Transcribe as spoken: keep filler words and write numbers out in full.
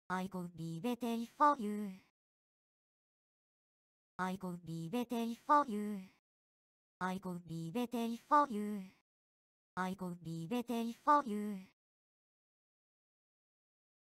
I could be waiting for you. I could be waiting for you. I could be waiting for you. I could be waiting for you.